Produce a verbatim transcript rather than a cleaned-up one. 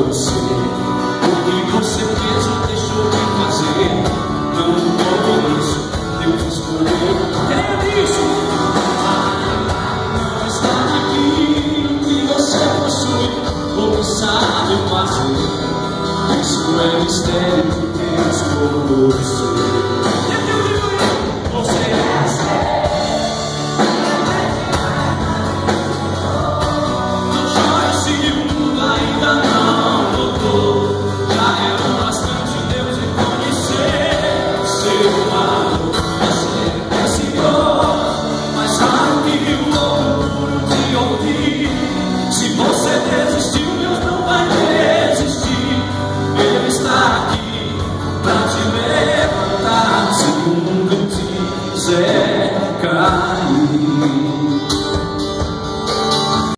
você. O que você fez ou deixou de fazer, não conheço, Deus escolheu. É isso! Não está naquilo que você possui ou sabe fazer. Isso é mistério de Deus com você.